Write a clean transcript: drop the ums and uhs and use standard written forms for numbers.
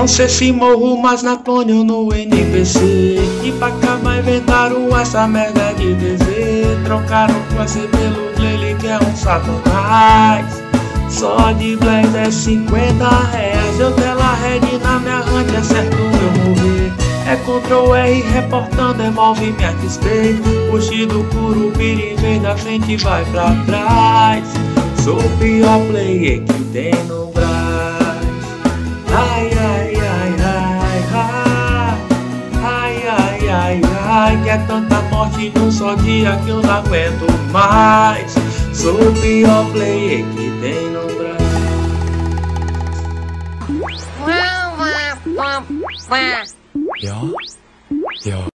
Não sei se morro, mas na clone ou no NPC. E pra acabar inventaram essa merda de DZ. Trocaram o AC pelo Glele, que é um satanás. Só de Blaze é 50 reais. Eu tela red na minha hand, é certo eu morrer. É Ctrl R reportando, devolve minha XP. Puxe do Curupira, em vez da frente vai pra trás. Sou o pior player que tem no Brás. Ai, ai, ai, ai, ai. Ai, ai, ai, ai. Que é tanta morte num só dia que eu não aguento mais. Sou o pior player que tem no Brás. Ja.